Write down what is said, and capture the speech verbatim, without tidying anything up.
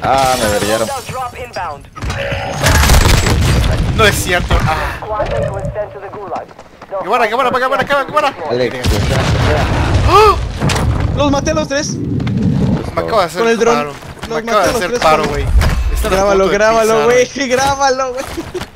Ah, me verillaron. No es cierto. Ah. ¡Qué buena, qué buena, qué buena, qué buena! Alex, ¡Oh! Los maté a los tres. Me acabo de hacer Con el dron. paro. Me Los acabo de maté a los hacer tres paro, con- güey. Están a Grábalo, punto de grábalo, pisar, güey. Grábalo, güey.